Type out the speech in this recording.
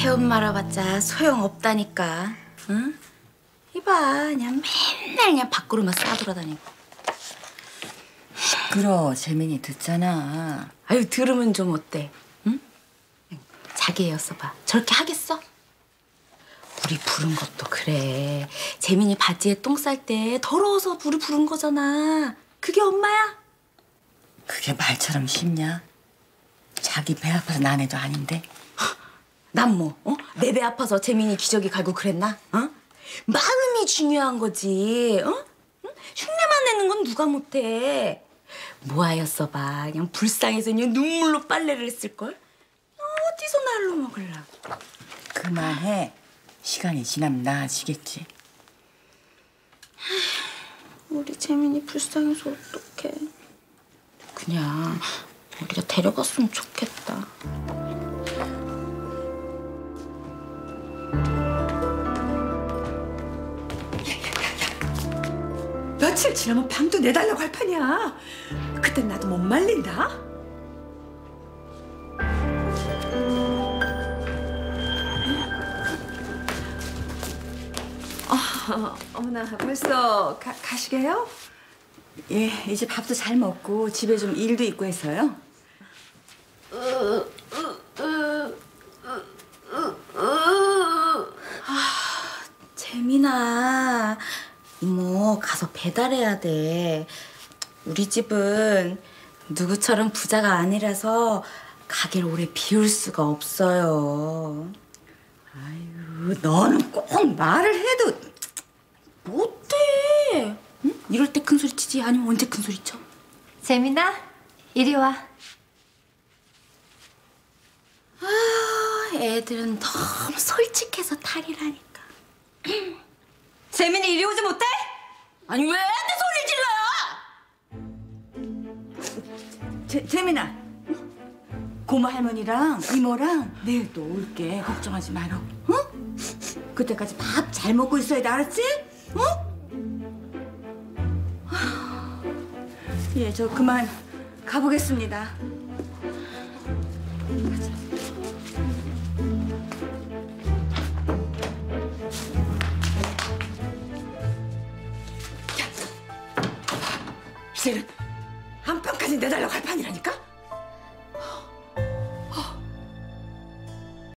태움 말아봤자 소용없다니까. 응? 이봐, 그냥 맨날 그냥 밖으로만 싸돌아다니고. 시끄러. 재민이 듣잖아. 아유, 들으면 좀 어때? 응? 자기 애였어 봐. 저렇게 하겠어? 우리 부른 것도 그래. 재민이 바지에 똥 쌀 때 더러워서 우리 부른 거잖아. 그게 엄마야? 그게 말처럼 쉽냐? 자기 배 아파서 난 애도 아닌데. 난 뭐, 내 배 아파서 재민이 기저귀 갈고 그랬나? 마음이 중요한 거지. 흉내만 내는 건 누가 못해. 모아였어 봐. 그냥 불쌍해서 그냥 눈물로 빨래를 했을걸? 어디서 날로 먹으려고. 그만해. 시간이 지나면 나아지겠지. 우리 재민이 불쌍해서 어떡해. 그냥 우리가 데려갔으면 좋겠다. 며칠 지나면 방도 내달라고 할 판이야. 그땐 나도 못 말린다. 어머나, 벌써 가시게요? 예, 이제 밥도 잘 먹고 집에 좀 일도 있고 해서요. 재민아, 이모 가서 배달해야 돼. 우리 집은 누구처럼 부자가 아니라서 가게를 오래 비울 수가 없어요. 아유, 너는 꼭 말을 해도 못해. 응? 이럴 때 큰 소리 치지. 아니면 언제 큰 소리 쳐? 재민아, 이리 와. 애들은 너무 솔직해서 탈이라니까. 재민이 이리 오지 못해? 아니 왜 내 소리를 질러요? 재민아, 고모 할머니랑 이모랑 내일 또 올게. 걱정하지 마라. 응? 그때까지 밥 잘 먹고 있어야 돼. 알았지? 응? 예, 저 그만 가보겠습니다. 이제는 안방까지 내달라고 할 판이라니까?